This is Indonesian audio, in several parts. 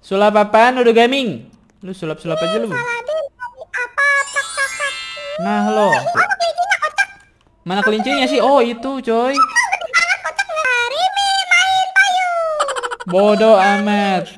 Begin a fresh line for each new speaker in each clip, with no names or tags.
Sulap apaan udah gaming? Lu sulap-sulap aja lu. Nah lo. Mana kelincinya sih? Oh itu coy. Bodoh amat.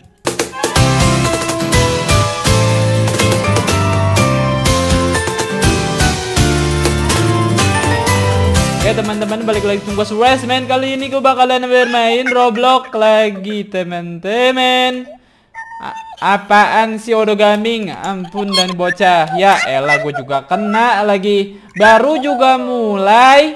Oke teman-teman, balik lagi tunggu Restman. Kali ini gue bakalan bermain Roblox lagi teman-teman. Apaan sih Odo Gaming? Ampun dan bocah. Ya elah gue juga kena lagi. Baru juga mulai.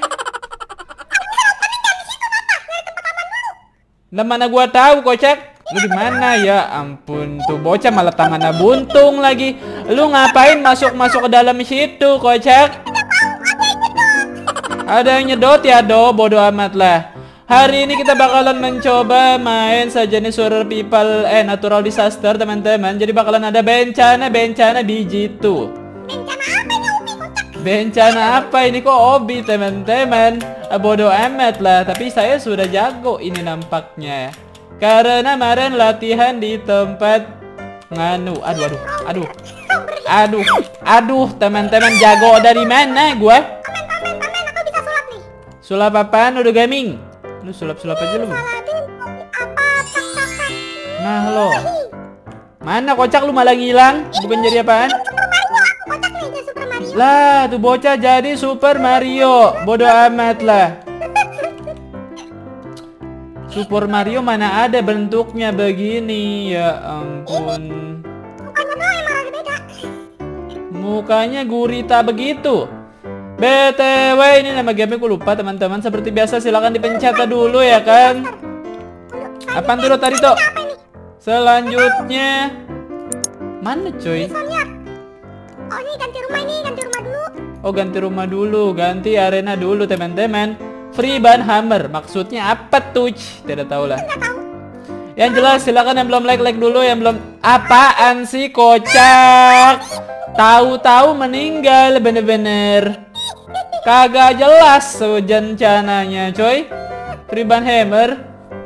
Nah, mana gua tahu kocak. Lu di mana ya? Ampun tuh bocah malah tangannya buntung lagi. Lu ngapain masuk-masuk ke dalam situ kocak? Ada yang nyedot ya do, bodo amat lah. Hari ini kita bakalan mencoba main sejenis survival natural disaster teman-teman. Jadi bakalan ada bencana biji tuh. Bencana apa ini kok obi teman-teman? Bodoh amat lah, tapi saya sudah jago ini nampaknya. Karena kemarin latihan di tempat nganu. Aduh teman-teman, jago dari mana gua? Sulap apaan udah gaming? Lu sulap-sulap aja lu. Nah lo. Mana kocak lu malah ngilang? Bukan jadi apaan? Lah, tuh bocah jadi Super Mario. Bodoh amat lah. Super Mario mana ada bentuknya begini. Ya ampun. Mukanya gurita begitu. BTW ini nama game gue lupa teman-teman. Seperti biasa silakan dipencet dulu ya kan. Apaan tuh tadi tuh? Selanjutnya mana cuy?
Oh ini ganti rumah dulu.
Oh ganti rumah dulu, ganti arena dulu teman-teman. Free ban hammer, maksudnya apa tuh? Tidak tahu lah. Yang jelas silakan yang belum like dulu, yang belum. Apaan sih kocak? Tahu-tahu meninggal bener-bener. Kagak jelas rencananya coy. Free ban hammer.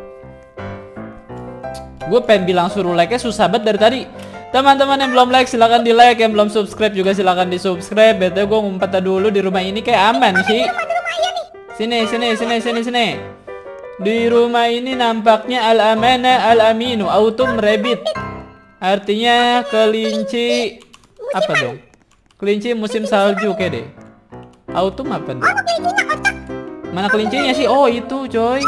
Gue pengen bilang suruh like-nya susah banget dari tadi. Teman-teman yang belum like silahkan di like, yang belum subscribe juga silahkan di subscribe. Betul gue ngumpet dulu di rumah ini kayak aman sih. Sini. Di rumah ini nampaknya al-amana al-aminu autumn rabbit. Artinya kelinci apa dong? Kelinci musim salju kayak deh. Autumn apa dong? Mana kelincinya sih? Oh itu coy.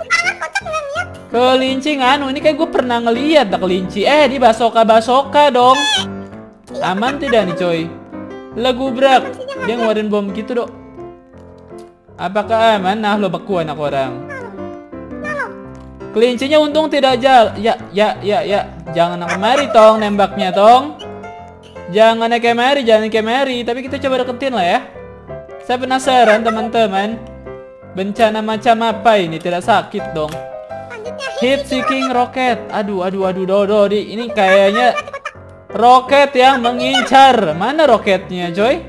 Kelinci nganu, ini kayak gue pernah ngeliat dah kelinci. Di basoka dong. Aman tidak nih coy? Lagu brak. Dia ngeluarin bom gitu dok. Apakah aman? Nah lo beku anak orang. Kelincinya untung tidak Ya. Jangan kemari tong nembaknya tong. Jangan kemari. Tapi kita coba deketin lah ya. Saya penasaran teman-teman. Bencana macam apa ini? Tidak sakit dong. Heat seeking rocket. Aduh Dodo ini kayaknya roket yang mengincar. Mana roketnya coy?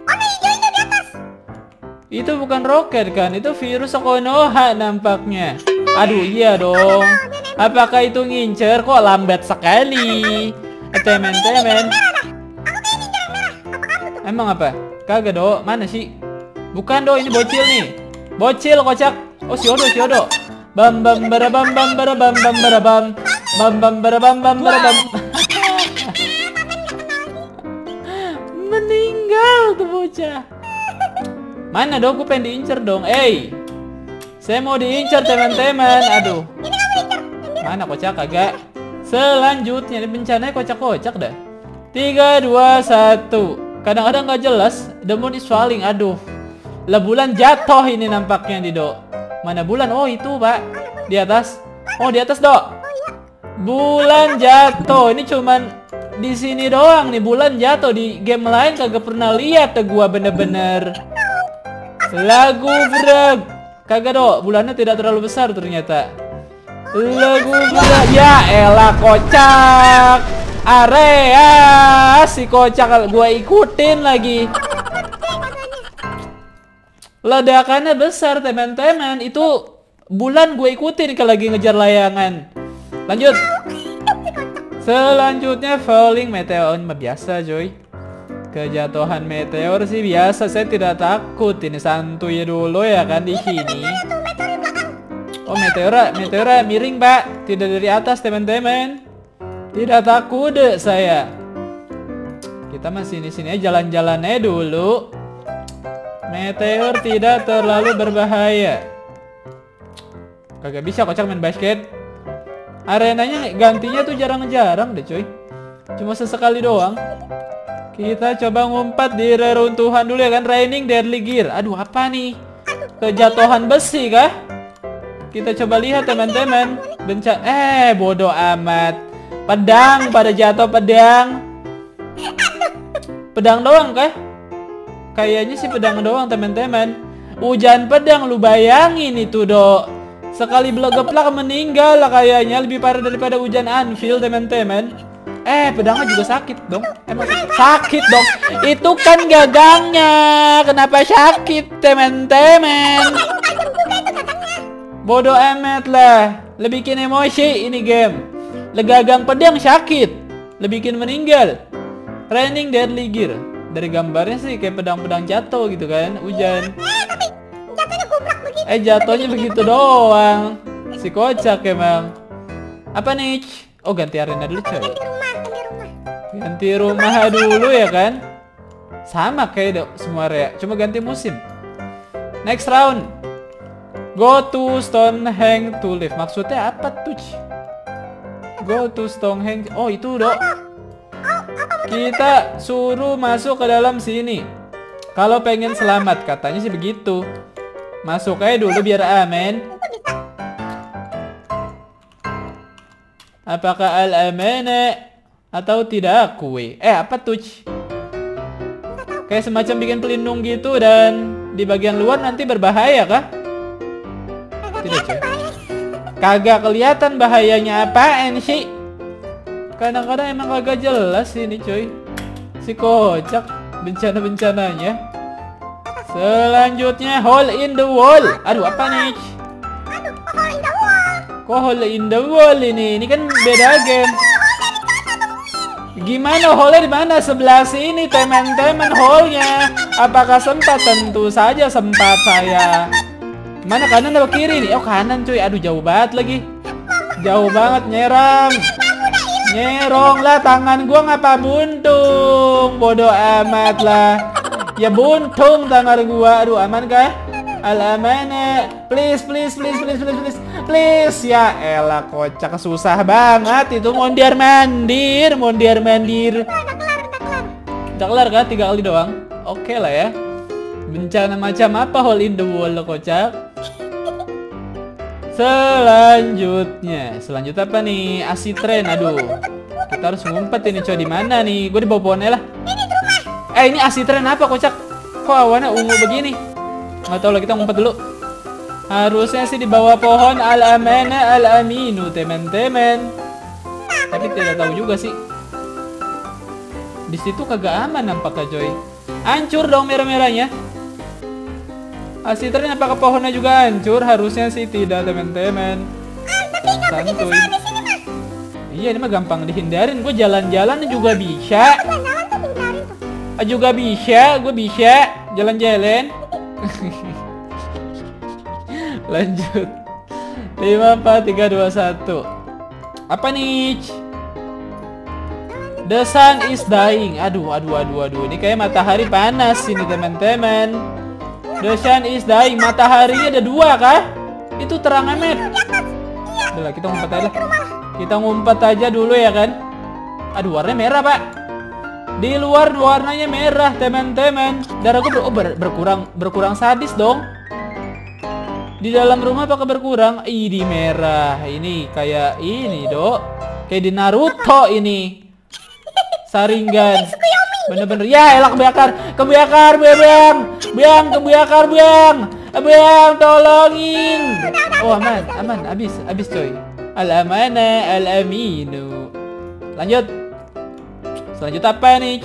Itu bukan roket kan? Itu virus Konoha nampaknya. Aduh iya dong. Apakah itu ngincer? Kok lambat sekali teman-teman. Emang apa? Kagak do. Mana sih? Bukan do, ini bocil nih. Bocil kocak. Oh si Odo. Bam barabam meninggal tuh bocah. Mana dong, gue pengen diincer dong. Saya mau diincer teman-teman. Aduh. Mana kocak kagak. Selanjutnya ini bencananya kocak-kocak dah. 3, 2, 1. Kadang-kadang gak jelas. The moon is falling. Aduh. Lah bulan jatuh ini nampaknya di do. Mana bulan? Oh itu pak. Di atas. Oh di atas dok. Bulan jatuh. Ini cuman di sini doang nih bulan jatuh. Di game lain kagak pernah lihat tuh gua bener-bener. Lagu brag. Kagak dok. Bulannya tidak terlalu besar ternyata. Lagu brag. Ya elah kocak. Area si kocak gua ikutin lagi. Ledakannya besar teman-teman. Itu bulan gue ikutin kalau lagi ngejar layangan. Lanjut. Selanjutnya falling meteor. Ini mah biasa coy. Kejatuhan meteor sih biasa. Saya tidak takut. Ini santuy dulu ya kan di sini. Oh meteora miring pak. Tidak dari atas teman-teman. Tidak takut deh saya. Kita masih di sini jalan-jalan aja dulu. Meteor tidak terlalu berbahaya. Kagak bisa kocak main basket. Arenanya gantinya tuh jarang-jarang deh coy. Cuma sesekali doang. Kita coba ngumpat di reruntuhan dulu ya kan. Raining Deadly Gear. Aduh apa nih? Kejatuhan besi kah? Kita coba lihat teman-teman. Bodoh amat. Pedang pada jatuh pedang. Pedang doang kah? Kayaknya sih pedang doang teman-teman. Hujan pedang lu bayangin itu dok. Sekali belegeplak meninggal lah kayaknya. Lebih parah daripada hujan anvil teman-teman. Pedangnya juga sakit dong. Emang sakit dong. Itu kan gagangnya. Kenapa sakit teman-teman? Bodoh amat lah. Lebikin emosi ini game. Legagang pedang sakit. Lebikin meninggal. Raining Deadly Gear. Dari gambarnya sih kayak pedang-pedang jatuh gitu kan. Hujan.
Tapi jatuhnya gubrak begitu.
Jatuhnya begitu doang. Si kocak emang. Apa nih? Oh ganti arena dulu coy. Ganti rumah dulu ya kan. Sama kayak semua area. Cuma ganti musim. Next round. Go to Stonehenge to live. Maksudnya apa tuh? Go to Stonehenge. Oh itu dok. Kita suruh masuk ke dalam sini. Kalau pengen selamat katanya sih begitu. Masuk aja dulu biar aman. Apakah al-amana atau tidak kue? Apa tuh? Kayak semacam bikin pelindung gitu dan di bagian luar nanti berbahaya kah? Tidak coy. Kagak kelihatan bahayanya apaan sih? Kadang-kadang emang kagak jelas ini coy. Si kocak bencana-bencananya. Selanjutnya hole in the wall. Aduh apa nih? Kok hole in the wall ini? Ini kan beda game. Gimana hole di mana? Sebelah sini teman-teman hole-nya. Apakah sempat? Tentu saja sempat saya. Mana kanan atau kiri nih? Oh kanan cuy. Aduh jauh banget lagi. Jauh banget nyerang. Nyerong lah tangan gua ngapa buntung. Bodoh amat lah. Ya buntung tangan gua. Aduh aman kah? Al-amana. Please. Please. Ya elah kocak susah banget itu mondir mandir. Udah kelar kah? 3 kali doang. Oke lah ya. Bencana macam apa hole in the wall lo kocak? Selanjutnya apa nih? Acid train. Aduh. Kita harus ngumpet ini coy di mana nih? Gue di bawah pohonnya lah. Ini acid train apa kocak? Kok awannya ungu begini? Nggak tahu lah, kita ngumpet dulu. Harusnya sih di bawah pohon al-amana al-aminu teman-teman. Tapi tidak tahu juga sih. Di situ kagak aman nampaknya coy. Hancur dong merah-merahnya. Acid train apakah pohonnya juga hancur? Harusnya sih tidak teman-teman. Santuy. Iya ini mah gampang dihindarin. Gue jalan-jalan juga bisa. Gue bisa jalan-jalan. Lanjut. 5, 4, 3, 2, 1. Apa nih? The sun is dying. Aduh. Ini kayak matahari panas ini teman-teman. The sun is dying. Mataharinya ada 2 kah? Itu terang amat. Udah lah, kita ngumpet aja lah. Kita ngumpet aja dulu ya kan. Aduh warnanya merah pak. Di luar warnanya merah teman-teman. Darah gue berkurang sadis dong. Di dalam rumah apakah berkurang? Di merah. Ini kayak ini dok. Kayak di Naruto ini. Saringan. Bener-bener. Ya elah kebakar Bang, tolongin. Oh aman. Abis coy. Al-amana al-aminu. Lanjut. Selanjutnya apa nih?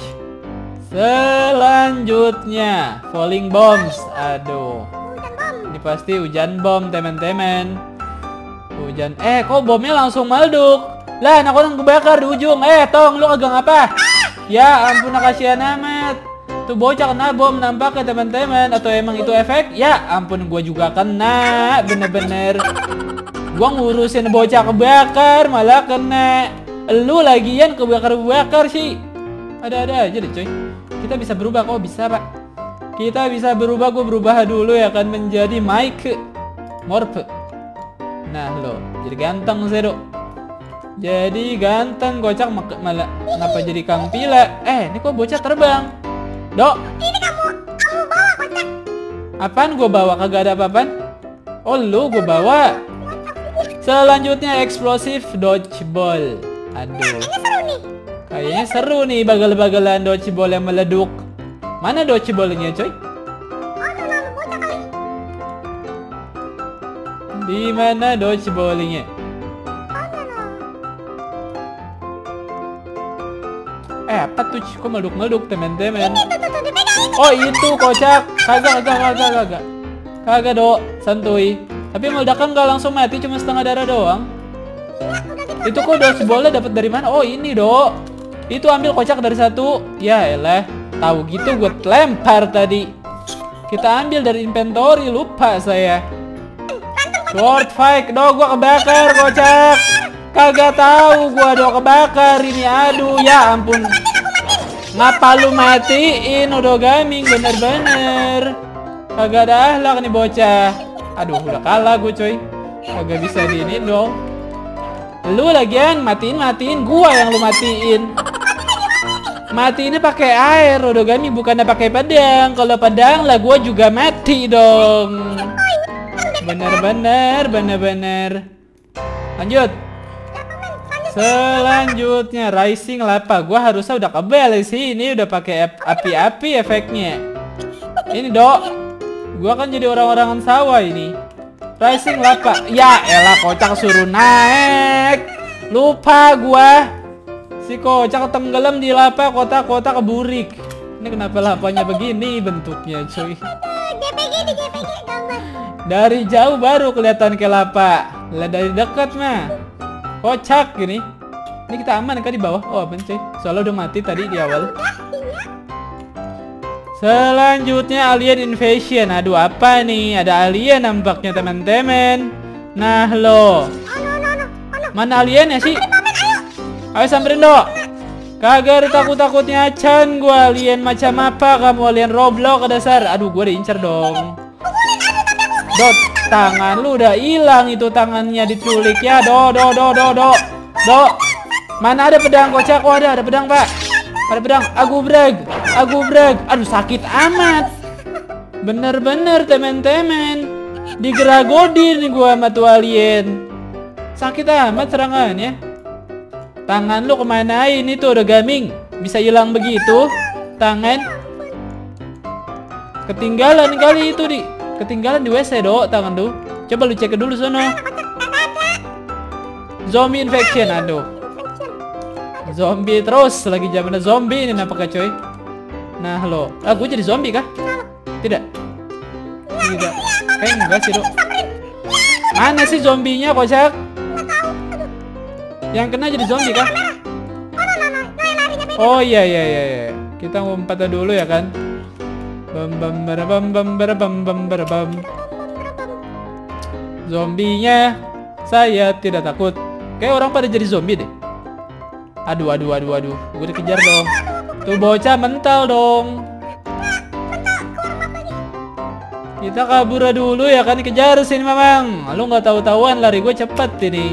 Selanjutnya falling bombs. Aduh. Ini pasti hujan bom teman-teman. Hujan. Kok bomnya langsung meleduk? Lah, anak orang kebakar di ujung. Tong, lu kagak ngapa? Ya ampun, kasihan amat. Tuh bocah kena bom nampaknya teman-teman. Atau emang itu efek? Ya ampun, gua juga kena. Bener-bener. Gua ngurusin bocah kebakar malah kena. Lu lagian kebakar-bakar sih. Ada-ada aja deh coy. Kita bisa berubah kok, bisa pak. Kita bisa berubah, gue berubah dulu ya kan menjadi Mike Morph. Nah lo, jadi ganteng sih dok. Jadi ganteng, kocak malah kenapa jadi Kang Pila? Ini kok bocah terbang? Dok.
Ini kamu bawa kocak.
Apaan gue bawa? Kagak ada apa-apaan. Oh lu gue bawa. Selanjutnya eksplosif dodgeball. Aduh.
Ini seru nih.
Kayaknya seru nih bagal-bagalan dodgeball yang meleduk. Mana dodgeballnya coy?
Bocah kali.
Di mana dodgeballnya? Apa tuh? Kok meleduk-meleduk teman-teman? Oh itu kocak. Kagak. Kagak dok, santuy. Tapi meledakan gak langsung mati, cuma setengah darah doang. Itu kok dodgeballnya dapat dari mana? Oh ini dok. Itu ambil kocak dari satu. Ya elah, tahu gitu gue lempar tadi. Kita ambil dari inventory, lupa saya. Sword fight, dok gua kebakar kocak. Kagak tahu gua dok kebakar ini. Aduh ya ampun. Ngapa lu matiin udah gaming bener-bener. Kagak ada ahlak nih bocah. Aduh udah kalah gue coy. Kagak bisa diinin dong. Lu lagian matiin gua yang lu matiin. Mati ini pakai air, Rodogami, bukannya pakai pedang. Kalau pedang lah gua juga mati dong. Bener-bener. Lanjut. Selanjutnya Rising Lava. Gua harusnya udah kebal sih. Ini udah pakai api-api efeknya. Ini dok. Gua kan jadi orang-orangan sawah ini. Rising Lava. Ya elah kocak suruh naik. Lupa gua. Si kocak tenggelam di lava, kotak-kotak keburik. Ini kenapa lapanya begini bentuknya cuy?
JPG gambar.
Dari jauh baru kelihatan kayak lava. Lah dari dekat mah kocak gini. Ini kita aman kan di bawah? Oh aman cuy. Soalnya udah mati tadi di awal. Selanjutnya Alien Invasion. Aduh apa nih? Ada alien nampaknya teman-teman. Nah lo. Mana aliennya sih? Ayo samperin dok. Kagak takut-takutnya acan gua. Alien macam apa kamu? Alien Roblox ke dasar. Aduh gua diincar dong. Dot, tangan lu udah hilang itu, tangannya diculik ya. Dok. Mana ada pedang kocak? Oh ada pedang pak. Ada pedang. Aku brag. Aduh sakit amat. Bener-bener temen-temen. Digeragodin gua sama tuh alien. Sakit amat serangannya. Tangan lu kemanain itu udah gaming? Bisa hilang begitu? Tangan ketinggalan kali itu ketinggalan di WC dok tangan tuh. Coba lu cek dulu sono. Zombie infection, aduh. Zombie terus lagi zamannya zombie ini nampaknya coy. Nah lo, gue jadi zombie kah? Tidak. Kayak enggak sih dok. Mana sih zombinya kocak? Yang kena jadi zombie kah? Oh iya. Kita ngumpet dulu ya kan. Bam. Zombinya saya tidak takut. Kayak orang pada jadi zombie deh. Aduh. Gue dikejar dong. Tuh bocah mental dong. Kita kabur dulu ya kan, dikejar sini mamang. Lu nggak tahu-tahuan lari gue cepet ini.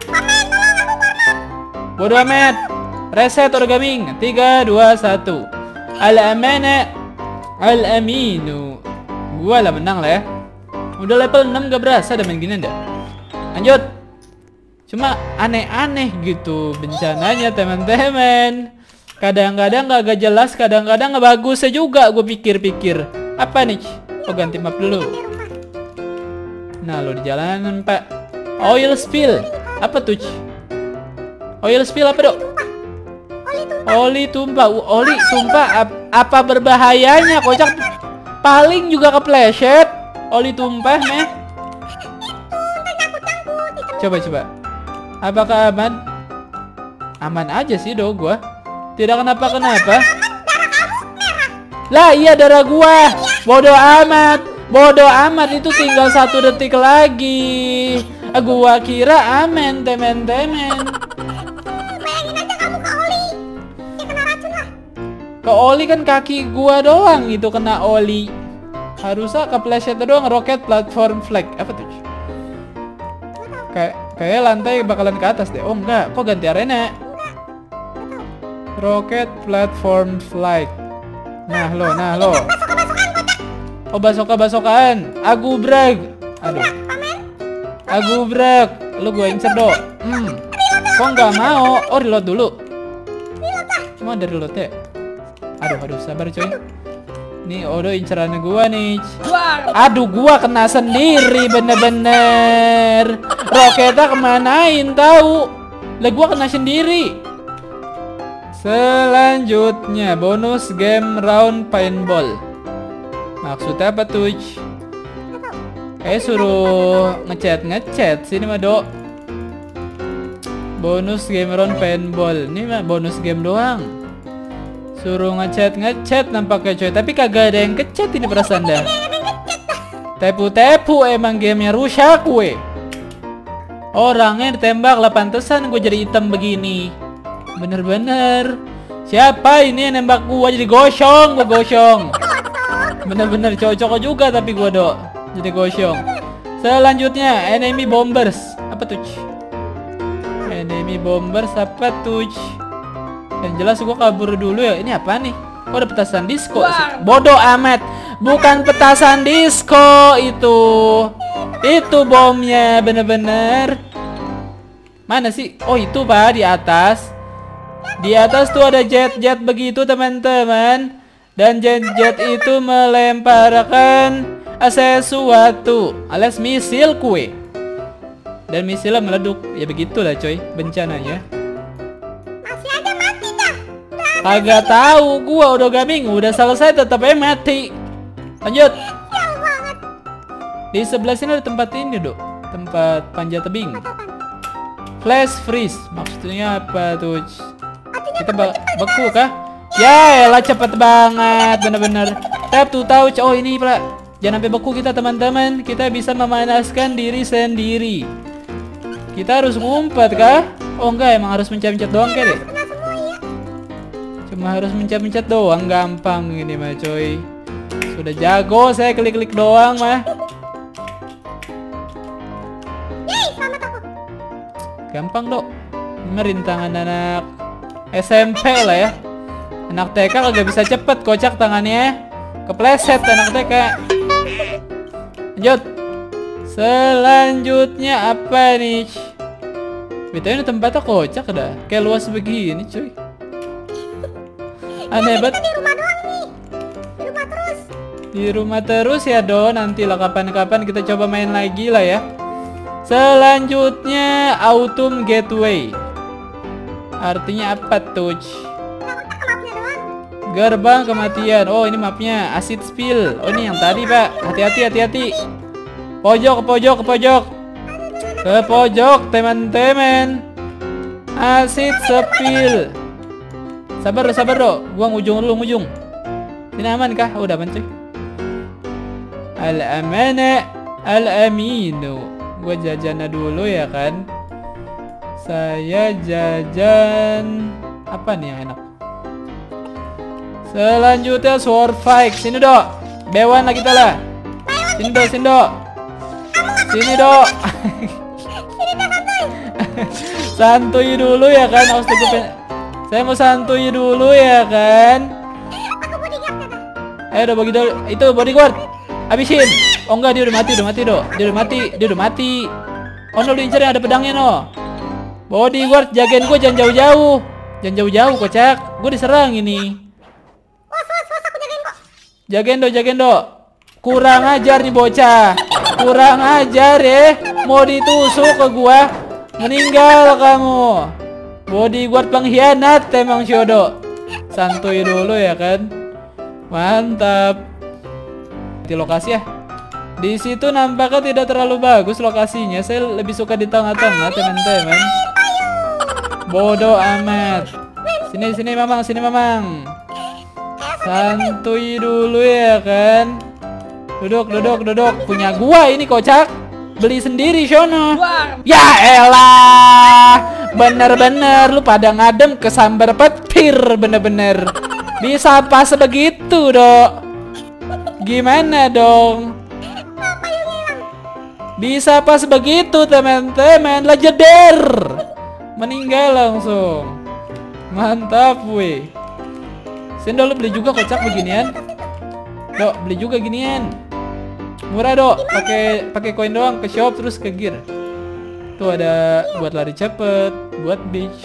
Bodo amat. Reset orgaming. 3, 2, 1. Al-amana al-aminu. Gua lah menang lah ya. Udah level 6 gak berasa ada main gini enggak. Lanjut. Cuma aneh-aneh gitu bencananya teman-teman. Kadang-kadang gak jelas, kadang-kadang gak bagus juga gue pikir-pikir. Apa nih? Oh ganti map dulu. Nah lo di jalanan pak. Oil spill. Apa tuh? Oil spill apa dok? Oli tumpah. Apa berbahayanya kocak? Paling juga kepleset. Oli tumpah meh. Coba. Apakah aman? Aman aja sih do gua. Tidak kenapa-kenapa. Lah iya darah gua. Bodoh amat. Bodoh amat, itu tinggal 1 detik lagi. Gua kira aman temen-temen.
Bayangin aja kamu ke Oli. Ya kena racun lah.
Ke Oli kan kaki gua doang itu kena Oli. Harusnya kepleset doang. Rocket platform flag. Apa tuh? Kayak lantai bakalan ke atas deh. Oh enggak, kok ganti arena? Rocket platform flag. Nah lo. Oh basoka-basokaan. Agubrak. Aduh. Agubrak. Lu gue incer do. Kok nggak mau? Oh reload dulu. Cuma ada reload ya. Aduh sabar coy. Nih Odo inceran gua nih. Aduh gua kena sendiri bener-bener. Roketnya kemanain tahu? Lah gua kena sendiri. Selanjutnya bonus game round paintball. Maksudnya apa tuh? Suruh ngechat sini mah do. Bonus game round paintball. Ini mah bonus game doang. Suruh ngechat nampaknya coy. Tapi kagak ada yang ngechat ini perasaan dah. Tepu emang gamenya rusak we. Orangnya ditembak lah, pantesan gue jadi hitam begini. Bener-bener. Siapa ini yang nembak gua jadi gosong? Bener-bener cocok juga tapi gua do jadi gosong. Selanjutnya enemy bombers. Apa tuh? Enemy bombers apa tuh? Yang jelas gua kabur dulu ya. Ini apa nih? Kok ada petasan disco? Bodoh amat. Bukan petasan disco itu. Itu bomnya bener-bener. Mana sih? Oh itu pak di atas. Di atas tuh ada jet begitu teman-teman. Dan jet itu melemparkan sesuatu alias misil kue. Dan misilnya meleduk. Ya begitulah coy bencananya.
Masih aja mati dah.
Kagak tahu gua udah gaming udah selesai tetap mati. Lanjut.
Sial banget.
Di sebelah sini ada tempat ini dok. Tempat panjat tebing. Flash freeze. Maksudnya apa tuh? Kita beku kah? Ya elah cepet banget bener-bener. Tap to touch. Oh ini pak. Jangan sampai beku kita teman-teman. Kita bisa memanaskan diri sendiri. Kita harus ngumpet kah? Oh enggak, emang harus mencet-mencet doang kayak deh. Cuma harus mencet-mencet doang. Gampang ini mah coy. Sudah jago saya klik-klik doang mah.
Yeay, selamat aku.
Gampang dok. Merintangan anak SMP lah ya. Anak TK kagak bisa cepet kocak tangannya. Kepleset anak TK. Lanjut. Selanjutnya apa nih? BTW ini tempatnya kocak dah. Kayak luas begini cuy. Aneh banget.
Di rumah doang nih. Di rumah terus.
Di rumah terus ya do. Nanti lah kapan-kapan kita coba main lagi lah ya. Selanjutnya Autumn Gateway. Artinya apa tuh? Gerbang kematian. Oh ini mapnya. Acid spill. Oh ini yang tadi pak. Hati-hati. Pojok ke pojok teman-teman. Acid spill. Sabar dok. Gua ngujung dulu ngujung. Ini aman kah? Udah aman cuy. Al-amana al-aminu. Gua jajana dulu ya kan. Saya jajan apa nih yang enak? Selanjutnya sword fight. Sini dok. Bewan lah kita lah. Sini dok. Sini dok. Santuy dulu ya kan. Saya mau santuy dulu ya kan.
Aku bodyguard dah.
Ayo bagi dulu. Itu bodyguard. Habisin. Oh enggak, dia udah mati dok. Dia udah mati. Oh no, lu incer yang ada pedangnya no. Bodyguard jagain gue jangan jauh-jauh. Jangan jauh-jauh kocak. Gue diserang ini.
Was, aku jagain kok.
Jagain dok. Kurang ajar nih bocah. Kurang ajar ya. Mau ditusuk ke gua. Meninggal kamu. Bodyguard pengkhianat emang Syodo. Santuy dulu ya kan. Mantap. Di lokasi ya. Di situ nampaknya tidak terlalu bagus lokasinya. Saya lebih suka di tengah-tengah teman-teman. Bodoh amat. Sini sini Mamang, sini Mamang. Santuy dulu ya kan. Duduk, duduk, duduk. Punya gua ini kocak. Beli sendiri sono. Ya elah. Bener-bener lu pada ngadem ke sambar petir. Bener-bener. Bisa apa sebegitu dok? Gimana dong? Bisa pas begitu teman-teman, lah jeder. Meninggal langsung. Mantap weh. Sini lu beli juga kocak beginian. Dok, beli juga ginian. Murah dok, pakai koin doang ke shop terus ke gear. Tuh ada buat lari cepet, buat beach.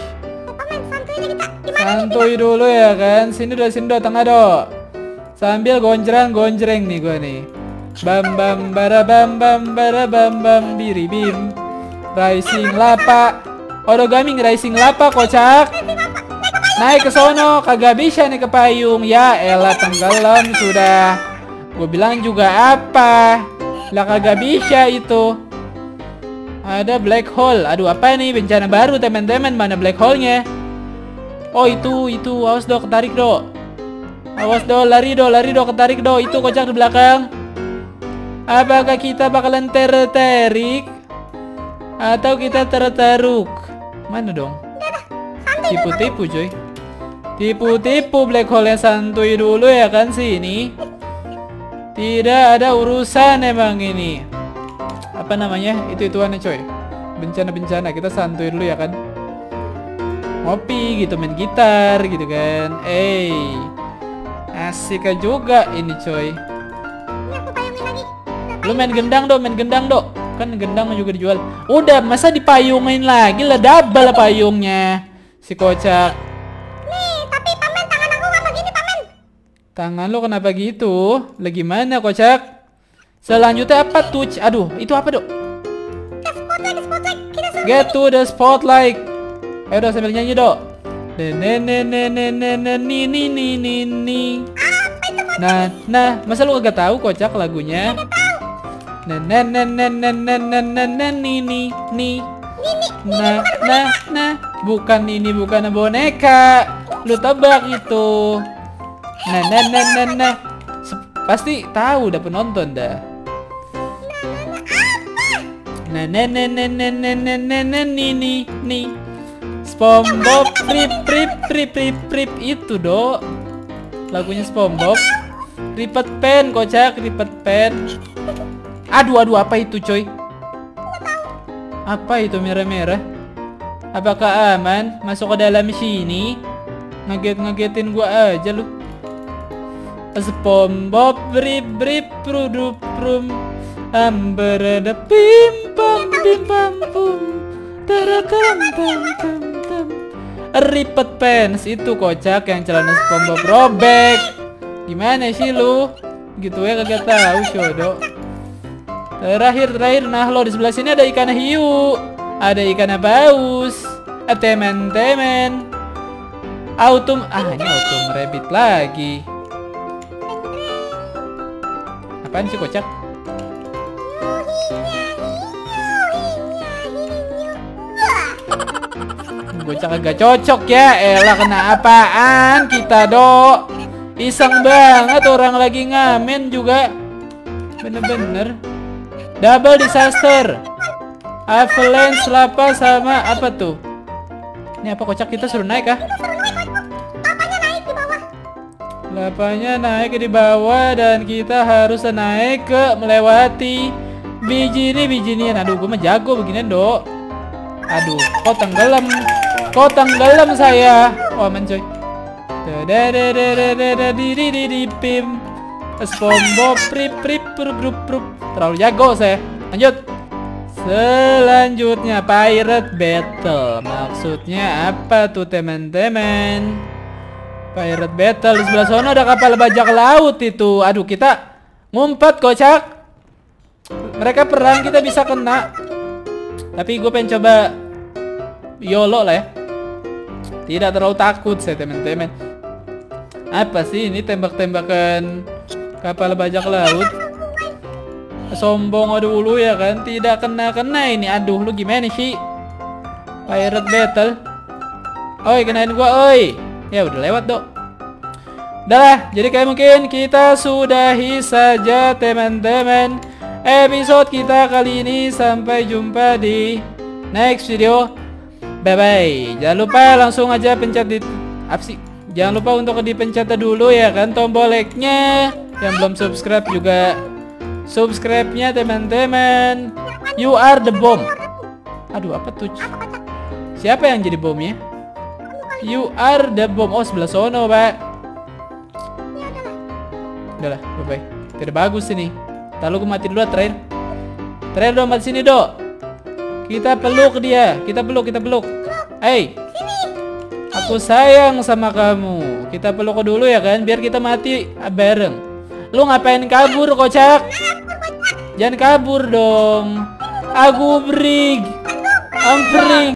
Santuy dulu ya kan. Sini dok, tengah dok. Sambil gonjreng nih gua nih. Bam bam bara bam bam biri bim. Rising lapa. Origami rising lapa kocak. Naik ke sono kagak bisa nih ke payung. Ya elah tenggelam sudah. Gue bilang juga apa? Lah kagak bisa itu. Ada black hole. Aduh apa nih bencana baru teman-teman. Mana black hole-nya? Oh itu. Awas dok ketarik dok. Awas dok lari dok ketarik dok. Itu kocak di belakang. Apakah kita bakalan tertarik atau kita tertaruk? Mana dong? Tipu-tipu cuy. Tipu-tipu black hole yang santuy dulu ya kan sini. Tidak ada urusan emang ini. Apa namanya? Itu-ituannya coy. Bencana-bencana kita santuy dulu ya kan. Ngopi gitu main gitar gitu kan. Asik juga ini coy. Lu main gendang dok, kan gendang juga dijual. Udah masa dipayungin lagi lah, double payungnya si kocak.
Nih, tapi paman tangan aku nggak begini paman.
Tangan lu kenapa gitu? Lagi mana kocak? Selanjutnya apa tuh? Aduh, itu apa dok?
Spotlight. Kita suruh
Get to the spotlight. Ayo dok sambil nyanyi dok. Nah, masa lu gak tahu kocak lagunya? Nah, bukan ini, bukan boneka. Lu tebak itu. Nah. Pasti tahu udah penonton dah. Nah, nih. SpongeBob rip itu dok. Lagunya SpongeBob. Ripet pen kocak, ripet pen. Aduh apa itu coy? Apa itu merah-merah? Apakah aman masuk ke dalam sini? Ngagetin gua aja lu. SpongeBob rip produk prum amberada pim pam pum taratam tam. Ripet pants itu kocak yang celana SpongeBob robek. Gimana sih lu? Gitu ya kagak tahu codo. Terakhir nah lo di sebelah sini ada ikan hiu, ada ikan paus, teman-teman. Ini autumn rabbit lagi. Apaan sih kocak? Bocah kagak cocok ya. Elah kena apaan kita dok? Iseng banget orang lagi ngamen juga. Bener-bener double disaster. Avalanche lapa sama apa tuh? Ini apa kocak kita suruh naik kah? Lapanya naik di bawah dan kita harus naik ke melewati biji-bijian. Aduh, gue mah jago beginian, dok. Aduh, kok tenggelam saya. Oh, aman coy. Pim. SpongeBob prip. Terlalu jago saya. Lanjut. Selanjutnya Pirate Battle. Maksudnya apa tuh teman-teman? Pirate Battle di sebelah sana ada kapal bajak laut itu. Aduh, kita ngumpet kocak. Mereka perang, kita bisa kena. Tapi gue pengen coba YOLO lah ya. Tidak terlalu takut saya teman-teman. Apa sih ini tembak-tembakan kapal bajak laut? Sombong dulu ya kan. Tidak kena ini. Aduh, lu gimana sih? Pirate Battle. Oi, kenain gua, oi. Ya udah lewat, Dok. Udah lah, jadi kayak mungkin kita sudahi saja teman-teman episode kita kali ini. Sampai jumpa di next video. Bye bye. Jangan lupa langsung aja pencet di jangan lupa untuk dipencet dulu ya kan tombol like-nya. Yang belum subscribe juga subscribe-nya teman-teman. You are the bomb. Aduh, apa tuh? Siapa yang jadi bomnya? You are the bomb. Oh, sebelah sono, Pak. Udahlah, bye-bye. Tidak bagus ini. Lalu aku mati dulu, terakhir. Terakhir dong, mati sini, Dok. Kita peluk dia. Kita peluk. Hey, aku sayang sama kamu. Kita peluk dulu ya kan, biar kita mati bareng. Lu ngapain kabur, kocak? Jangan kabur dong. Aku brig. I'm free.